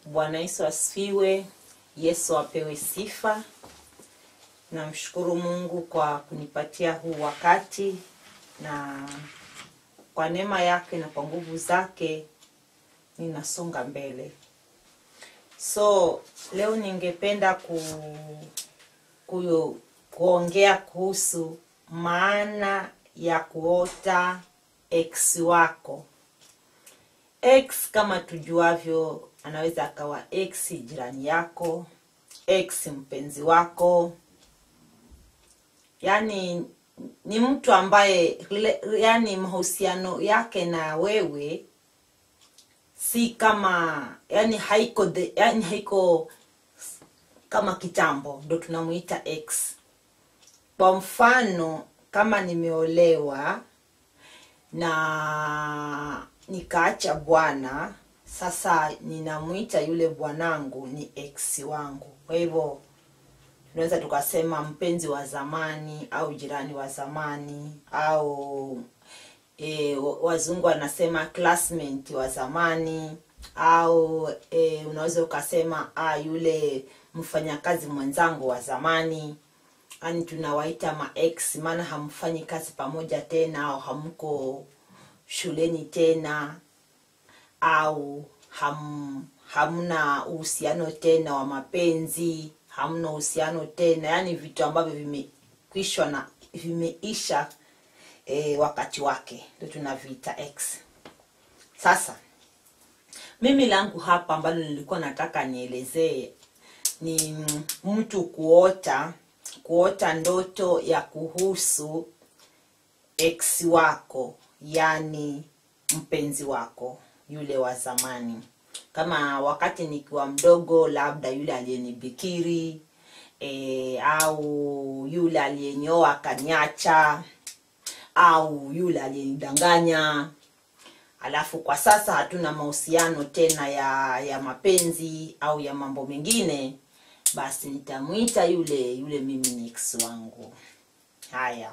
Bwana Yesu asifiwe. Yesu apewe sifa. Namshukuru Mungu kwa kunipatia huu wakati, na kwa neema yake na kwa nguvu zake ninasonga mbele. So leo ningependa kuongea kuhusu maana ya kuota ex wako. Ex kama tujuavyo anaweza akawa ex jirani yako, ex mpenzi wako. Yani ni mtu ambaye mahusiano yake na wewe si kama haiko kama kitambo, ndo tunamuita ex. Kwa mfano, kama nimeolewa na nikaacha bwana, sasa ninamuita yule bwanangu ni ex wangu. Kwa hivyo tunaweza tukasema mpenzi wa zamani au jirani wa zamani, au wazungu wanasema classmate wa zamani, au unaweza ukasema yule mfanyakazi mwenzangu wa zamani. Ani tunawaita ma ex, maana hamfanyi kazi pamoja tena, au hamko shuleni tena, au hamna uhusiano tena wa mapenzi, hamna uhusiano tena, yani vitu ambavyo vimekwisha na vimeisha wakati wake, ndio tunaviita ex. Sasa mimi langu hapa ambalo nilikuwa nataka nielezee ni mtu kuota ndoto ya kuhusu ex wako, yani mpenzi wako yule wa zamani. Kama wakati nikiwa mdogo, labda yule aliyenibikiri, au yule aliyenioa akaniacha, au yule aliyenidanganya. Alafu kwa sasa hatuna mahusiano tena ya mapenzi au ya mambo mengine, basi nitamuita yule mimi ni ex wangu. Haya.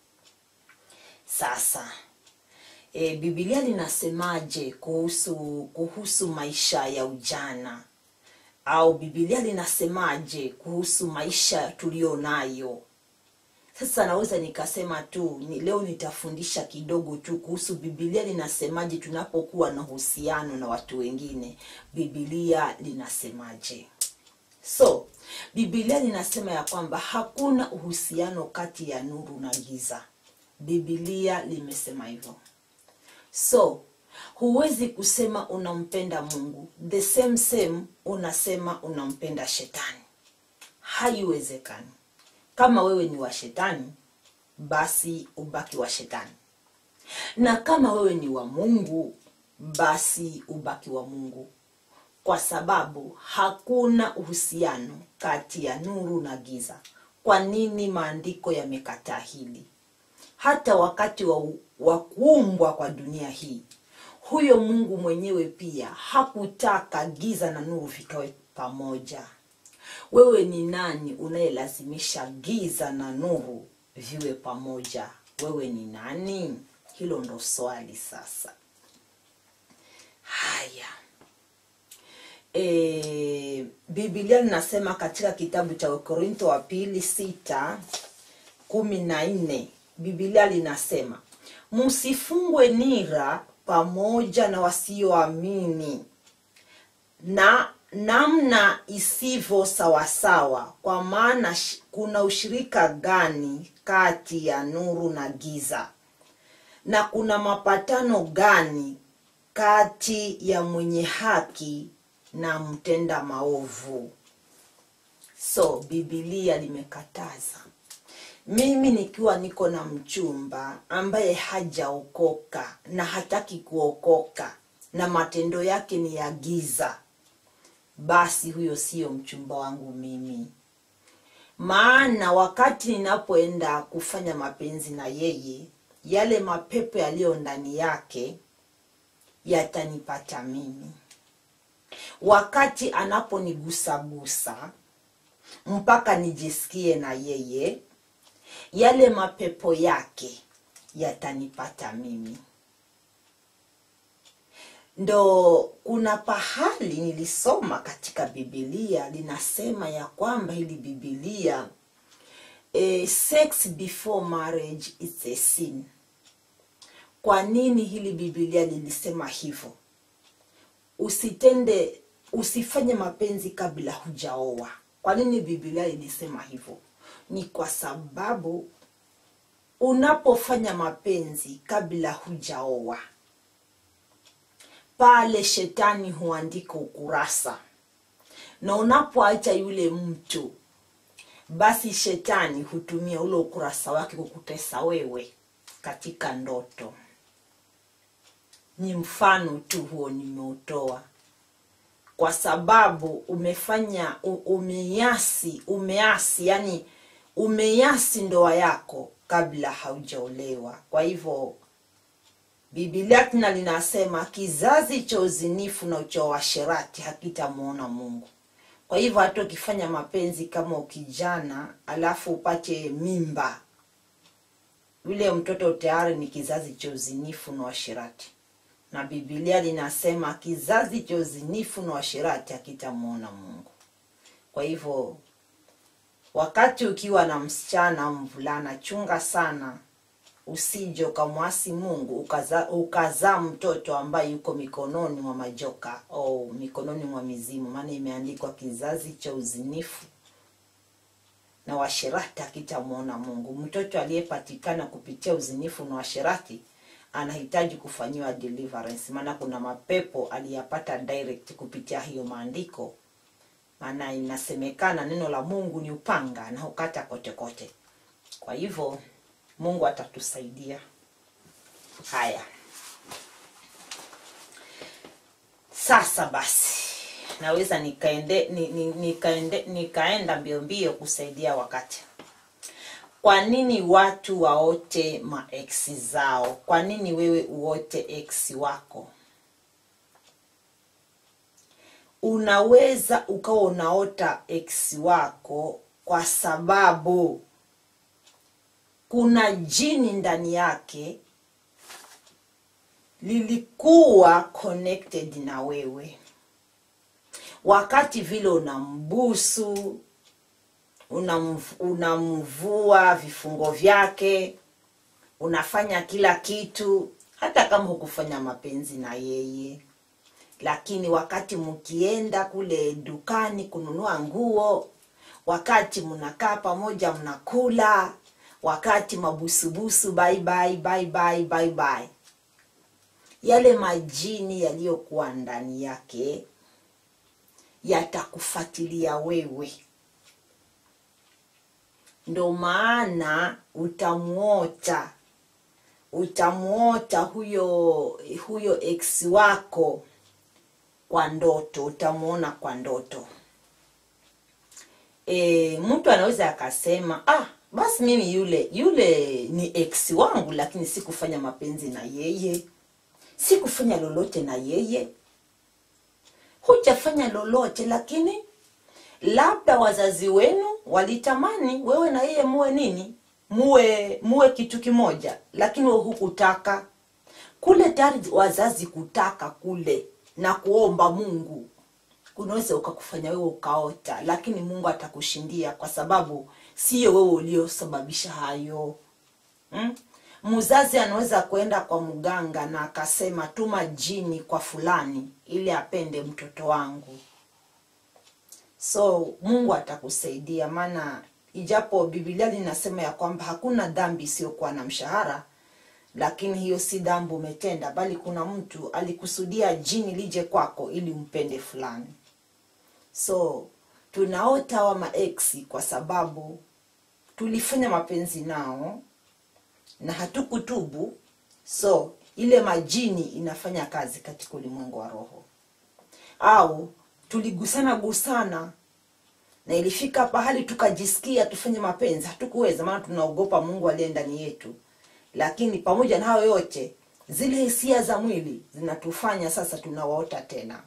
Sasa Biblia linasemaje kuhusu maisha ya ujana? Au Biblia linasemaje kuhusu maisha tulionayo? Sasa naweza nikasema tu leo nitafundisha kidogo tu kuhusu Biblia linasemaje tunapokuwa na uhusiano na watu wengine. Biblia linasemaje? So, Biblia linasema ya kwamba hakuna uhusiano kati ya nuru na giza. Biblia limesema hivyo. So, huwezi kusema unampenda Mungu, the same unasema unampenda shetani. Haiwezekani. Kama wewe ni wa shetani, basi ubaki wa shetani. Na kama wewe ni wa Mungu, basi ubaki wa Mungu. Kwa sababu hakuna uhusiano kati ya nuru na giza. Kwa nini maandiko yamekataa hili? Hata wakati wa kuumbwa kwa dunia hii, huyo Mungu mwenyewe pia hakutaka giza na nuru vikawe pamoja. Wewe ni nani unayelazimisha giza na nuru viwe pamoja? Wewe ni nani? Hilo ndo swali sasa. Haya. Biblia linasema katika kitabu cha Wakorintho wa pili 6:14, Biblia linasema, msifungwe nira pamoja na wasioamini na namna isivyo sawasawa, kwa maana kuna ushirika gani kati ya nuru na giza? Na kuna mapatano gani kati ya mwenye haki na mtenda maovu? So Biblia limekataza. Mimi nikiwa niko na mchumba ambaye hajaokoka na hataki kuokoka na matendo yake ni ya giza, basi huyo sio mchumba wangu mimi. Maana wakati ninapoenda kufanya mapenzi na yeye, yale mapepo yaliyo ndani yake yatanipata mimi. Wakati anaponigusa mpaka nijisikie na yeye, yale mapepo yake yatanipata mimi. Ndo kuna pahali nilisoma katika Biblia linasema ya kwamba hili Biblia sex before marriage is a sin. Kwa nini hili Biblia lilisema hivyo? Usifanye mapenzi kabla hujaoa. Kwa nini Biblia ilisema hivyo? Ni kwa sababu unapofanya mapenzi kabla hujaoa, pale shetani huandika ukurasa. Na unapoacha yule mtu, basi shetani hutumia ule ukurasa wake kukutesa wewe katika ndoto. Ni mfano tu huo nimeutoa. Kwa sababu umeasi ndoa yako kabla haujaolewa. Kwa hivyo Biblia tena linasema kizazi cha uzinifu na cha uasherati hakitamuona Mungu. Kwa hivyo hata ukifanya mapenzi kama ukijana alafu upate mimba, yule mtoto tayari ni kizazi cha uzinifu na uasherati. Na Biblia linasema kizazi cha uzinifu na uasherati hakitamuona Mungu. Kwa hivyo wakati ukiwa na msichana au mvulana, chunga sana usije ukamwasi Mungu ukazaa mtoto ambaye yuko mikononi mwa majoka au mikononi mwa mizimu. Maana imeandikwa kizazi cha uzinifu na uasherati hakitamuona Mungu. Mtoto aliyepatikana kupitia uzinifu na uasherati anahitaji kufanyiwa deliverance. Maana kuna mapepo aliyapata direct kupitia hiyo maandiko. Maana inasemekana neno la Mungu ni upanga na hukata kote kote. Kwa hivyo Mungu atatusaidia. Haya. Sasa basi naweza nikaenda mbio kusaidia wakati. Kwa nini watu waote ma-ex zao? Kwa nini wewe uote ex wako? Unaweza ukawa unaota ex wako kwa sababu kuna jini ndani yake lilikuwa connected na wewe. Wakati vile unambusu, unamvua vifungo vyake, unafanya kila kitu, hata kama hukufanya mapenzi na yeye. Lakini wakati mkienda kule dukani kununua nguo, wakati mnakaa pamoja mnakula, wakati mabusubusu bye bye, yale majini yaliyokuwa ndani yake yatakufuatilia wewe. Ndo maana utamuota huyo ex wako kwa ndoto, utamuona kwa ndoto. Mtu anaweza akasema, basi mimi yule ni ex wangu, lakini sikufanya mapenzi na yeye, sikufanya lolote na yeye. Hujafanya lolote, lakini labda wazazi wenu walitamani wewe na yeye muwe nini? Muwe kitu kimoja, lakini wewe hukutaka. Kule tayari wazazi kutaka kule na kuomba Mungu, kunaweza ukakufanya wewe ukaota, lakini Mungu atakushindia kwa sababu sio wewe uliosababisha hayo. Mzazi anaweza kwenda kwa mganga na akasema tuma jini kwa fulani ili apende mtoto wangu. So Mungu atakusaidia, maana ijapo Biblia linasema ya kwamba hakuna dhambi isiyokuwa na mshahara, lakini hiyo si dhambi umetenda, bali kuna mtu alikusudia jini lije kwako ili umpende fulani. So tunaota wa ma-ex kwa sababu tulifanya mapenzi nao na hatukutubu. So ile majini inafanya kazi katika ulimwengu wa roho. Au tuligusana na ilifika pahali tukajisikia tufanye mapenzi, hatukuweza maana tunaogopa Mungu aliye ndani yetu. Lakini pamoja na hayo yote, zile hisia za mwili zinatufanya sasa tunawaota tena.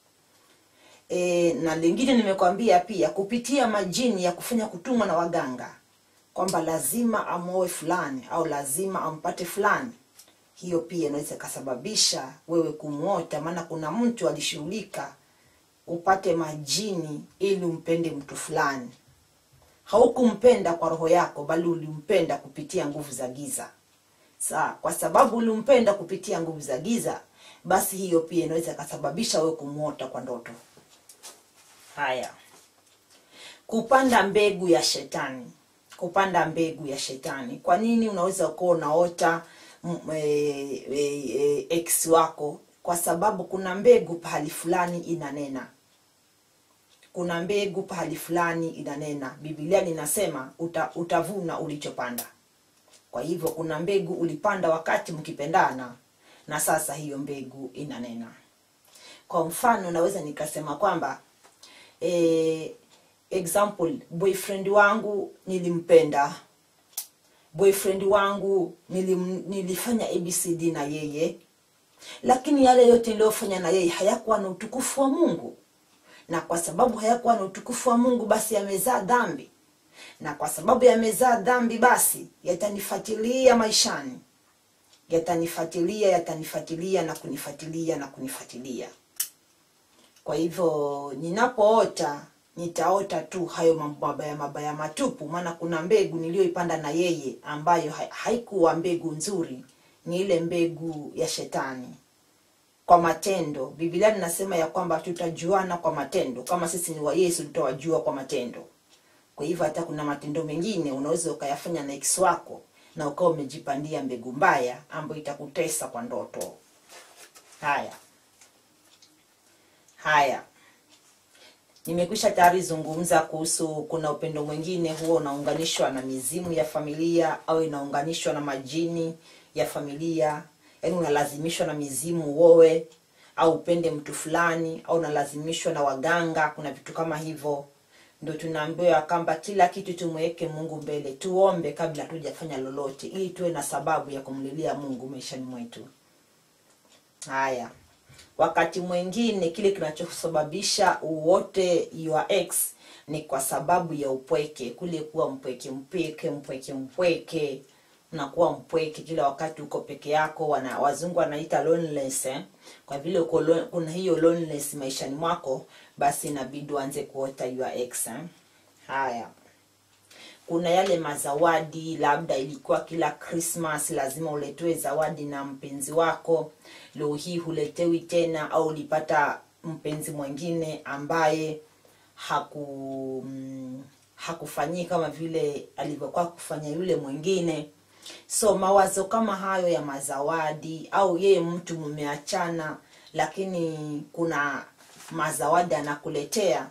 Na lingine nimekwambia pia kupitia majini ya kufanya kutumwa na waganga, kwamba lazima amuoe fulani au lazima ampate fulani. hiyo pia inaweza kusababisha wewe kumuota. Maana kuna mtu alishughulika upate majini ili umpende mtu fulani. Haukumpenda kwa roho yako, bali ulimpenda kupitia nguvu za giza. Kwa sababu ulimpenda kupitia nguvu za giza, basi hiyo pia inaweza kusababisha wewe kumuota kwa ndoto. Haya. Kupanda mbegu ya shetani. Kupanda mbegu ya shetani. Kwa nini unaweza kuwa unaota ex wako? Kwa sababu kuna mbegu pahali fulani inanena. Kuna mbegu pahali fulani inanena. Biblia linasema utavuna ulichopanda. Kwa hivyo kuna mbegu ulipanda wakati mkipendana, na sasa hiyo mbegu inanena. Kwa mfano naweza nikasema kwamba example, boyfriend wangu nilimpenda. Boyfriend wangu nilifanya ABCD na yeye, lakini yale yote niliyofanya na yeye hayakuwa na utukufu wa Mungu. Na kwa sababu hayakuwa na utukufu wa Mungu, basi yamezaa dhambi. Na kwa sababu yamezaa dhambi, basi yatanifuatilia maishani. Yatanifuatilia na kunifuatilia. Kwa hivyo ninapoota, nitaota tu hayo mabaya matupu. Maana kuna mbegu niliyoipanda na yeye ambayo haikuwa mbegu nzuri, ni ile mbegu ya shetani. Kwa matendo, Biblia inasema ya kwamba tutajuana kwa matendo. Kama sisi ni wa Yesu, tutawajua kwa matendo. Kwa hivyo hata kuna matendo mengine unaweza ukayafanya na ex wako, na ukao umejipandia mbegu mbaya ambayo itakutesa kwa ndoto. Haya. Nimekwisha tayari zungumza kuhusu kuna upendo mwingine huo unaunganishwa na mizimu ya familia, au inaunganishwa na majini ya familia. Yaani unalazimishwa na mizimu wewe, au upende mtu fulani, au unalazimishwa na waganga. Kuna vitu kama hivyo. Ndio tunaambiwa kwamba kila kitu tumweke Mungu mbele. Tuombe kabla hatujafanya lolote, ili tuwe na sababu ya kumlilia Mungu maishani mwetu. Haya. Wakati mwingine kile kinachosababisha uote your ex ni kwa sababu ya upweke. Kule kuwa mpweke. Unakuwa mpweke kila wakati uko peke yako. Wazungu wanaita loneliness. Kwa vile kuna hiyo loneliness maishani mwako, basi inabidi uanze kuota your ex. Haya. Kuna yale mazawadi, labda ilikuwa kila Christmas lazima uletewe zawadi na mpenzi wako. Leo hii huletewi tena, au ulipata mpenzi mwingine ambaye hakufanyii kama vile alivyokuwa kufanya yule mwingine. So mawazo kama hayo ya mazawadi, au yeye mtu mmeachana lakini kuna mazawadi anakuletea,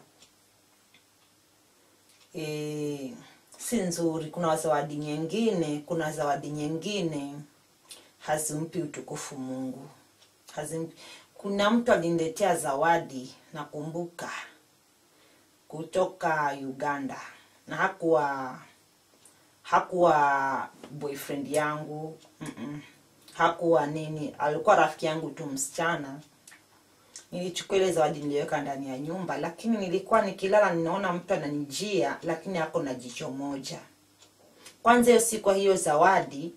si nzuri. Kuna zawadi nyingine hazimpi utukufu Mungu. Kuna mtu aliniletea zawadi, nakumbuka, kutoka Uganda, na hakuwa boyfriend yangu. Hakuwa nini, alikuwa rafiki yangu tu msichana. Nilichukua ile zawadi niliweka ndani ya nyumba, lakini nilikuwa nikilala ninaona mtu ananijia, lakini hako na jicho moja. Kwanza hiyo siku hiyo zawadi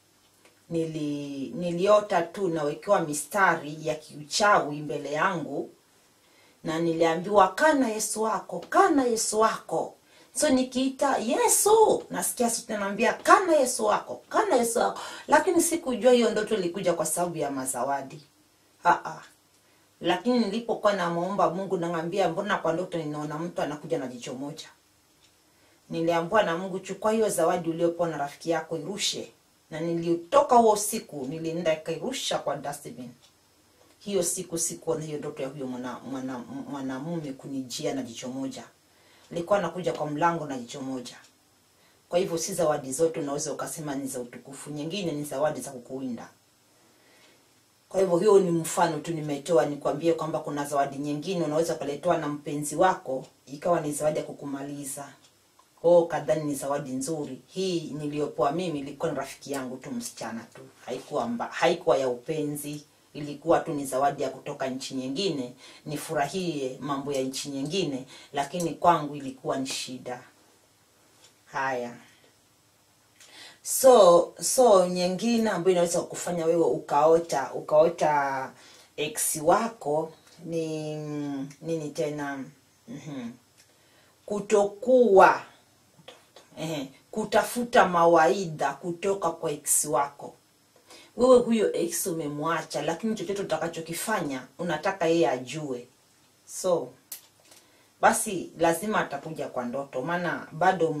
niliota tu nawekewa mistari ya kiuchawi mbele yangu, na niliambiwa kana Yesu wako. So nikiita Yesu, nasikia sauti inaniambia kana Yesu wako. Lakini sikujua hiyo ndoto ilikuja kwa sababu ya mazawadi. Lakini nilipokuwa namuomba Mungu, namwambia mbona kwa ndoto ninaona mtu anakuja na jicho moja. Niliambiwa na Mungu, chukua hiyo zawadi uliyopewa na rafiki yako irushe. Na nilitoka huo siku nilienda kairusha kwa dustbin. Hiyo siku na hiyo ndoto ya huyo mwanamume kunijia na jicho moja. Alikuwa anakuja kwa mlango na jicho moja. Kwa hivyo si zawadi zote unaweza ukasema ni za utukufu. Nyingine ni zawadi za kukuinda. Kwa hivyo hiyo ni mfano tu nimetoa nikwambie kwamba kuna zawadi nyingine unaweza kuletewa na mpenzi wako, ikawa ni zawadi ya kukumaliza. Kadhani ni zawadi nzuri. Hii niliyopoa mimi ilikuwa ni rafiki yangu tu msichana tu. Haikuwa ya upenzi, ilikuwa tu ni zawadi ya kutoka nchi nyingine, nifurahie mambo ya nchi nyingine, lakini kwangu ilikuwa ni shida. Haya. So nyingine ambayo inaweza kufanya wewe ukaota ex wako ni nini tena? Kutokuwa kutafuta mawaidha kutoka kwa ex wako. Wewe huyo ex umemwacha, lakini chochote utakachokifanya unataka yeye ajue. So basi lazima atakuja kwa ndoto, maana bado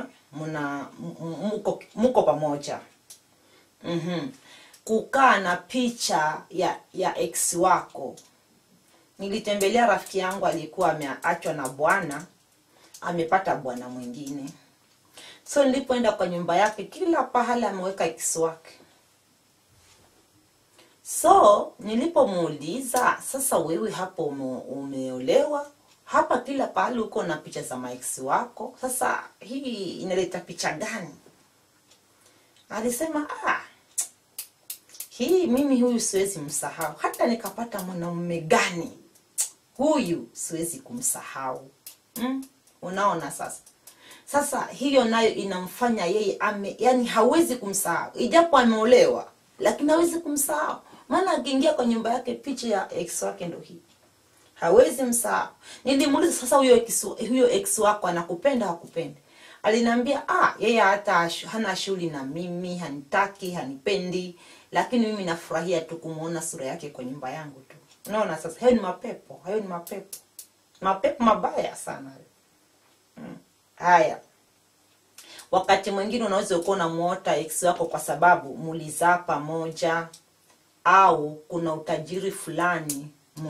mko pamoja. Kukaa na picha ya ex wako. Nilitembelea rafiki yangu alikuwa ameachwa na bwana, amepata bwana mwingine. So nilipoenda kwa nyumba yake, kila pahala ameweka ex wake. So nilipomuuliza, sasa wewe hapo umeolewa, hapa kila pahali uko na picha za ex wako, sasa hii inaleta picha gani? Alisema hii mimi huyu siwezi msahau, hata nikapata mwanamume gani huyu siwezi kumsahau. Unaona sasa hiyo nayo inamfanya yeye yani hawezi kumsahau, ijapo ameolewa lakini hawezi kumsahau, maana akiingia kwa nyumba yake picha ya ex wake ndio hii, hawezi msahau. Nilimuuliza, sasa huyo ex wako anakupenda hakupendi? Aliniambia yeye hata hana shughuli na mimi, hanitaki, hanipendi, lakini mimi nafurahia tu kumuona sura yake kwa nyumba yangu tu. Unaona sasa, hayo ni mapepo, mapepo mabaya sana. Haya, wakati mwingine unaweza uko na muota ex wako kwa sababu mulizaa pamoja, au kuna utajiri fulani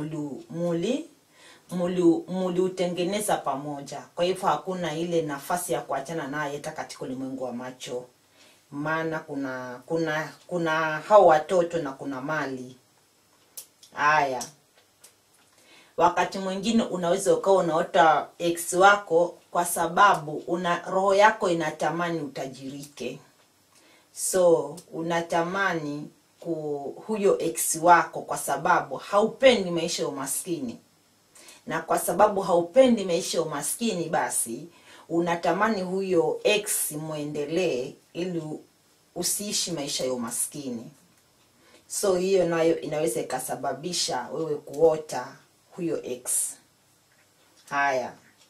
muli utengeneza pamoja. Kwa hivyo hakuna ile nafasi ya kuachana naye hata katika ulimwengu wa macho, maana kuna hao watoto na kuna mali. Haya, wakati mwingine unaweza ukawa unaota ex wako kwa sababu roho yako inatamani utajirike. So unatamani huyo ex wako kwa sababu haupendi maisha ya umaskini. Na kwa sababu haupendi maisha ya umaskini, basi unatamani huyo ex muendelee ili usiishi maisha ya umaskini. So hiyo nayo inaweza ikasababisha wewe kuota huyo ex. Haya,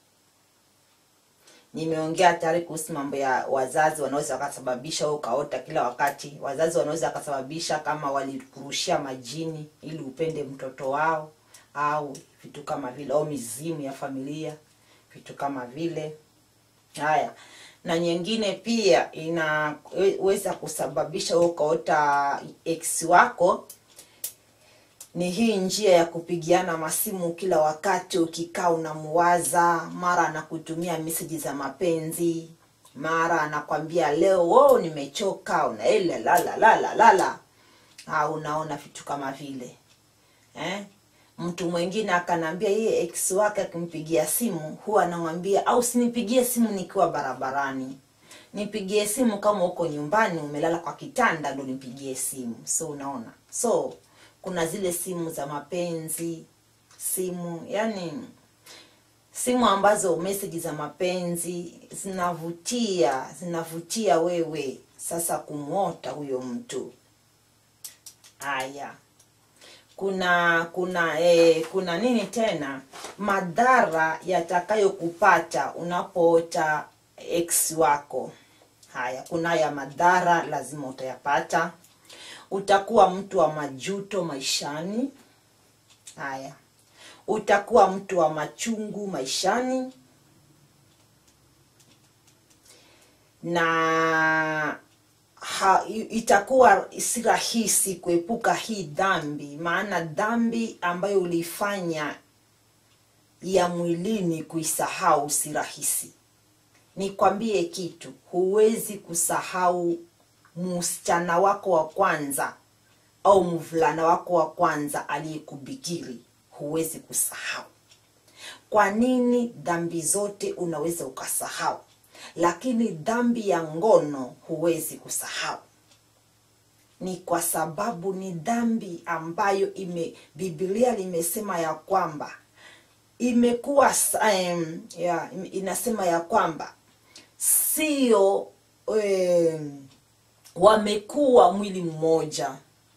nimeongea tayari kuhusu mambo ya wazazi wanaweza wakasababisha wewe ukaota kila wakati. Wazazi wanaweza wakasababisha kama walikurushia majini ili upende mtoto wao, au vitu kama vile, au mizimu ya familia, vitu kama vile. Haya, na nyingine pia inaweza kusababisha wewe ukaota ex wako ni hii njia ya kupigiana masimu kila wakati, ukikaa unamuwaza, mara anakutumia message za mapenzi, mara anakwambia leo nimechoka, unaele la. Unaona vitu kama vile. Mtu mwingine akanambia yeye ex wake akimpigia simu huwa anamwambia, au sinipigie simu nikiwa barabarani, nipigie simu kama uko nyumbani umelala kwa kitanda ndo nipigie simu. So unaona, so kuna zile simu za mapenzi, simu ambazo message za mapenzi zinavutia wewe sasa kumuota huyo mtu. Haya, kuna nini tena? Madhara yatakayokupata unapoota ex wako. Haya, kuna ya madhara lazima utayapata. Utakuwa mtu wa majuto maishani. Haya, utakuwa mtu wa machungu maishani, na itakuwa si rahisi kuepuka hii dhambi, maana dhambi ambayo ulifanya ya mwilini kuisahau si rahisi. Nikwambie kitu, huwezi kusahau msichana wako wa kwanza au mvulana wako wa kwanza aliyekubikiri, huwezi kusahau. Kwa nini? Dhambi zote unaweza ukasahau, lakini dhambi ya ngono huwezi kusahau. Ni kwa sababu ni dhambi ambayo Biblia limesema ya kwamba imekuwa inasema ya kwamba sio wamekuwa mwili mmoja,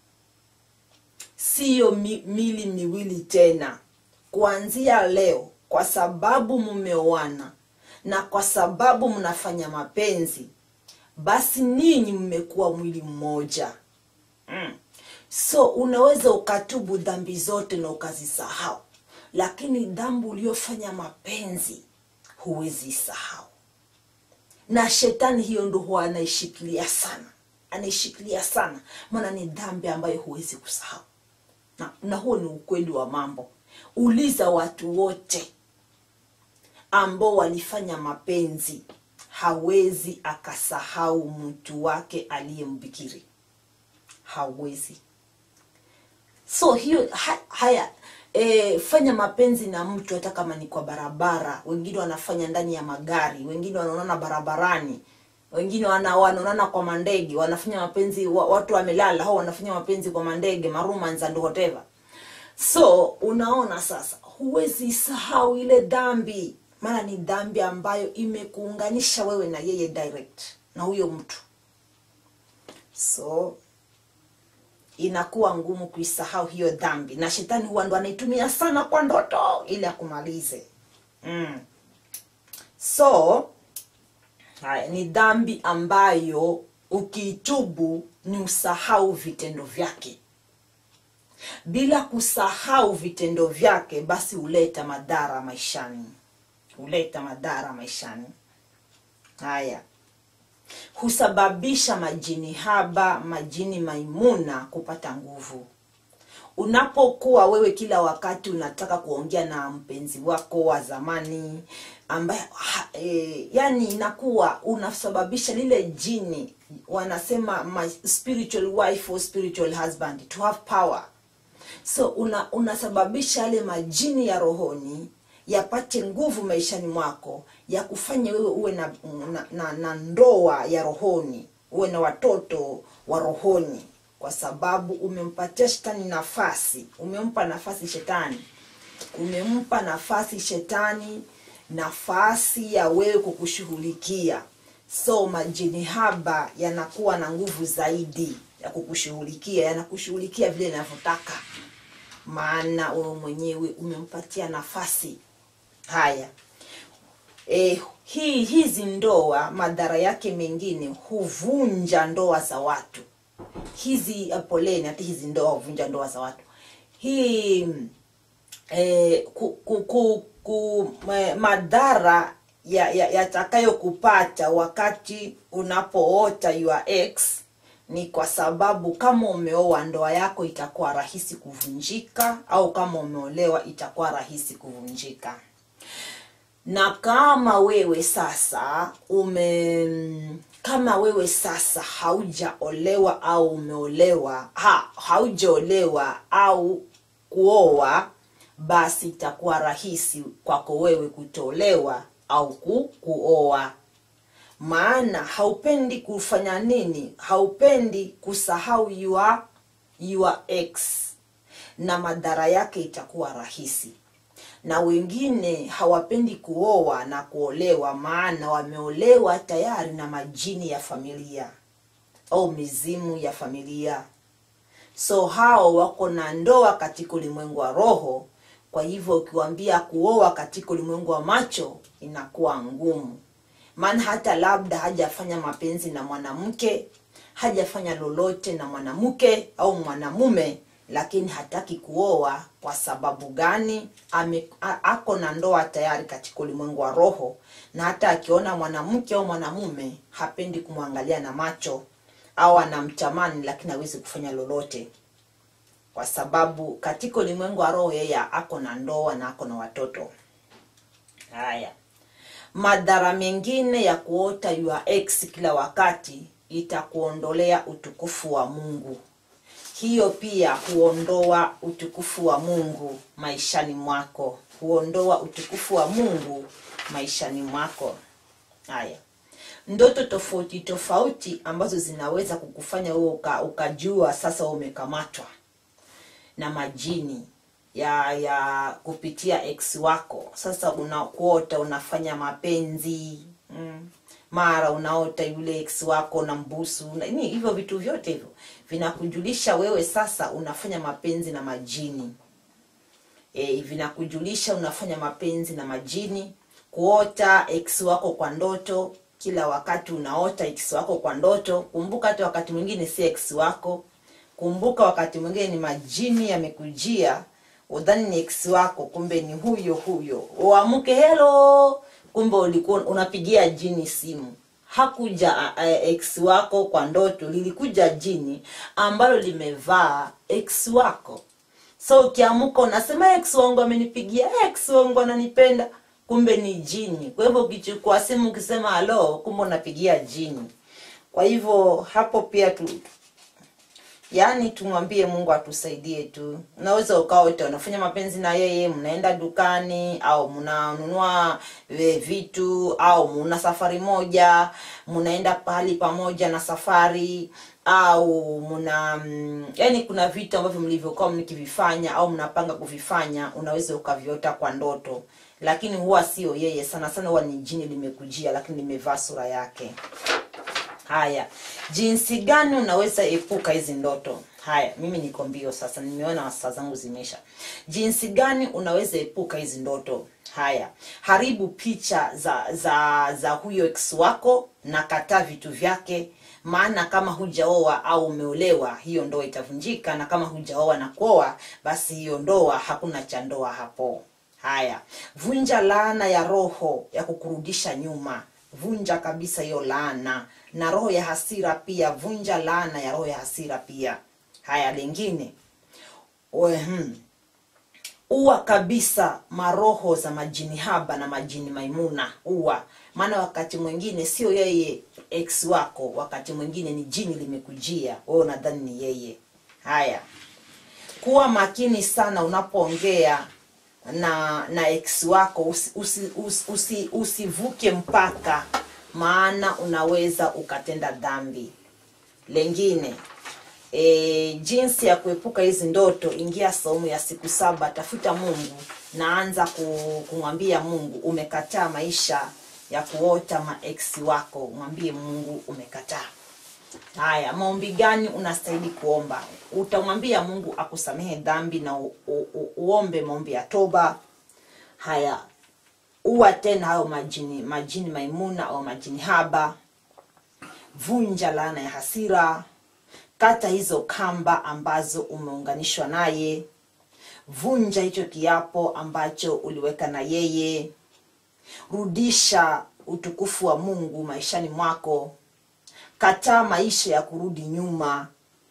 sio mili miwili tena. Kuanzia leo, kwa sababu mmeoana na kwa sababu mnafanya mapenzi, basi ninyi mmekuwa mwili mmoja. So unaweza ukatubu dhambi zote na ukazisahau, lakini dhambi uliyofanya mapenzi huwezi sahau. Na shetani hiyo ndo huwa anaishikilia sana, maana ni dhambi ambayo huwezi kusahau. Na huo ni ukweli wa mambo. Uliza watu wote ambao walifanya mapenzi, hawezi akasahau mtu wake aliyembikiri. Hawezi. So hiyo fanya mapenzi na mtu hata kama ni kwa barabara. Wengine wanafanya ndani ya magari, wengine wanaonana barabarani, wengine wanaonana kwa mandege, wanafanya mapenzi watu wamelala, hao wanafanya mapenzi kwa mandege, maromance and whatever. So unaona sasa, huwezi sahau ile dhambi, maana ni dhambi ambayo imekuunganisha wewe na yeye direct, na huyo mtu. So inakuwa ngumu kuisahau hiyo dhambi, na shetani huwa ndo anaitumia sana kwa ndoto ili akumalize. So ni dhambi ambayo ukitubu ni usahau vitendo vyake. Bila kusahau vitendo vyake, basi huleta madhara maishani. Haya, husababisha majini haba, majini maimuna kupata nguvu. Unapokuwa wewe kila wakati unataka kuongea na mpenzi wako wa zamani, ambaye yani inakuwa unasababisha lile jini, wanasema my spiritual wife or spiritual husband to have power. So unasababisha yale majini ya rohoni yapate nguvu maishani mwako, ya kufanya wewe uwe na ndoa ya rohoni, uwe na watoto wa rohoni, kwa sababu umempatia shetani nafasi. Umempa nafasi shetani nafasi ya wewe kukushughulikia. So majini haba yanakuwa na nguvu zaidi ya kukushughulikia, yanakushughulikia vile yanavyotaka, maana wewe mwenyewe umempatia nafasi. Haya, hizi ndoa, madhara yake mengine, huvunja ndoa za watu. Hizi ndoa huvunja ndoa za watu. Madhara yatakayo kupata wakati unapoota your ex ni kwa sababu kama umeoa, ndoa yako itakuwa rahisi kuvunjika, au kama umeolewa itakuwa rahisi kuvunjika. Na kama wewe sasa haujaolewa au umeolewa, haujaolewa au kuoa, basi itakuwa rahisi kwako wewe kutolewa au kuoa. Maana haupendi kufanya nini? Haupendi kusahau your ex, na madhara yake itakuwa rahisi. Na wengine hawapendi kuoa na kuolewa, maana wameolewa tayari na majini ya familia au mizimu ya familia. So hao wako na ndoa katika ulimwengu wa roho. Kwa hivyo ukiwaambia kuoa katika ulimwengu wa macho, inakuwa ngumu. Maana hata labda hajafanya mapenzi na mwanamke, hajafanya lolote na mwanamke au mwanamume, lakini hataki kuoa. Kwa sababu gani? Ako na ndoa tayari katika ulimwengu wa roho, na hata akiona mwanamke au mwanamume hapendi kumwangalia na macho, au anamtamani lakini hawezi kufanya lolote, kwa sababu katika ulimwengu wa roho yeye ako na ndoa na ako na watoto. Haya, madhara mengine ya kuota your ex kila wakati, itakuondolea utukufu wa Mungu. Hiyo pia huondoa utukufu wa Mungu maishani mwako. Huondoa utukufu wa Mungu maishani mwako. Haya, ndoto tofauti ambazo zinaweza kukufanya wewe ukajua sasa umekamatwa na majini ya kupitia ex wako. Sasa unakuota unafanya mapenzi mara unaota yule ex wako na mbusu ni hivyo vitu vyote hivyo vinakujulisha wewe sasa unafanya mapenzi na majini. Vinakujulisha unafanya mapenzi na majini. Kuota ex wako kwa ndoto, kila wakati unaota ex wako kwa ndoto. Kumbuka hata wakati mwingine si ex wako. Kumbuka wakati mwingine ni majini yamekujia, udhani ni ex wako, kumbe ni huyo. Uamke, hello, kumbe ulikuwa unapigia jini simu. Hakuja ex wako kwa ndoto, lilikuja jini ambalo limevaa ex wako. So ukiamka unasema ex wangu amenipigia, ex wangu ananipenda, kumbe ni jini. Kwa hivyo ukichukua simu ukisema hello, kumbe unapigia jini. Kwa hivyo hapo pia tumwambie Mungu atusaidie tu. Unaweza ukaota unafanya mapenzi na yeye, mnaenda dukani au mnanunua vitu au mna safari moja, mnaenda pahali pamoja na safari au kuna vitu ambavyo mlivyokuwa mkivifanya au mnapanga kuvifanya, unaweza ukaviota kwa ndoto. Lakini huwa sio yeye, sana sana huwa ni jini limekujia lakini limevaa sura yake. Haya, jinsi gani unaweza epuka hizi ndoto? Haya, mimi niko mbio sasa, nimeona saa zangu zimesha. Jinsi gani unaweza epuka hizi ndoto? Haya, haribu picha za huyo ex wako na kataa vitu vyake. Maana kama hujaoa au umeolewa, hiyo ndoa itavunjika, na kama hujaoa na kuoa, basi hiyo ndoa hakuna cha ndoa hapo. Haya, vunja laana ya roho ya kukurudisha nyuma. Vunja kabisa hiyo laana. Na roho ya hasira pia, vunja laana ya roho ya hasira pia. Haya, lingine, uwa kabisa maroho za majini haba na majini maimuna. Uwa, maana wakati mwingine sio yeye ex wako, wakati mwingine ni jini limekujia, wewe unadhani ni yeye. Haya, kuwa makini sana unapoongea na ex wako. Usivuke mpaka, maana unaweza ukatenda dhambi. Lengine, jinsi ya kuepuka hizi ndoto, ingia saumu ya siku 7, tafuta Mungu na anza kumwambia Mungu umekataa maisha ya kuota ma-ex wako. Mwambie Mungu umekataa. Haya, maombi gani unastahili kuomba? Utamwambia Mungu akusamehe dhambi na uombe maombi ya toba. Haya, uwa tena hao majini maimuna au majini haba. Vunja laana ya hasira. Kata hizo kamba ambazo umeunganishwa naye. Vunja hicho kiapo ambacho uliweka na yeye. Rudisha utukufu wa Mungu maishani mwako. Kataa maisha ya kurudi nyuma.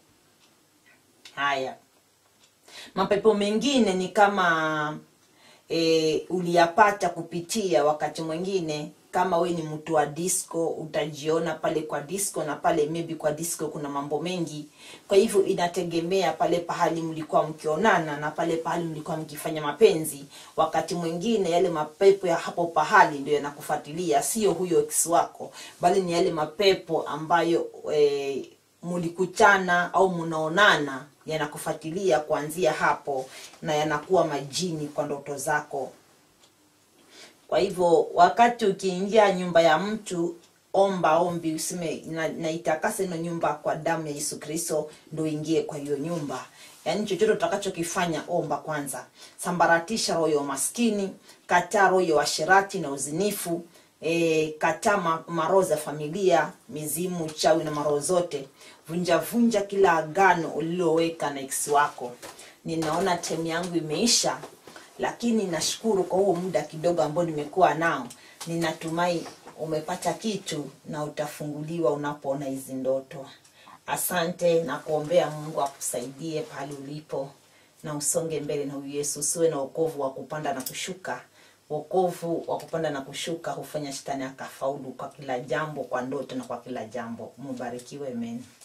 Haya, mapepo mengine ni kama uliyapata kupitia wakati mwingine. Kama we ni mtu wa disco, utajiona pale kwa disco, na pale maybe kwa disco kuna mambo mengi. Kwa hivyo inategemea pale pahali mlikuwa mkionana na pale pahali mlikuwa mkifanya mapenzi. Wakati mwingine yale mapepo ya hapo pahali ndio yanakufuatilia, sio huyo ex wako, bali ni yale mapepo ambayo mlikutana au mnaonana, yanakufuatilia kuanzia hapo na yanakuwa majini kwa ndoto zako. Kwa hivyo wakati ukiingia nyumba ya mtu, ombi useme na itakase ino nyumba kwa damu ya Yesu Kristo, ndio ingie kwa hiyo nyumba. Yaani chochote utakachokifanya, omba kwanza. Sambaratisha roho ya maskini, kataa roho ya uasherati na uzinifu, kataa maroho za familia, mizimu, uchawi na maroho zote. Vunja kila agano uliloweka na ex wako. Ninaona time yangu imeisha, lakini nashukuru kwa huo muda kidogo ambao nimekuwa nao. Ninatumai umepata kitu na utafunguliwa unapoona hizi ndoto. Asante, na kuombea Mungu akusaidie pale ulipo na usonge mbele na Yesu. Usiwe na wokovu wa kupanda na kushuka. Wokovu wa kupanda na kushuka hufanya shetani akafaulu kwa kila jambo, kwa ndoto na kwa kila jambo. Mbarikiwe, amen.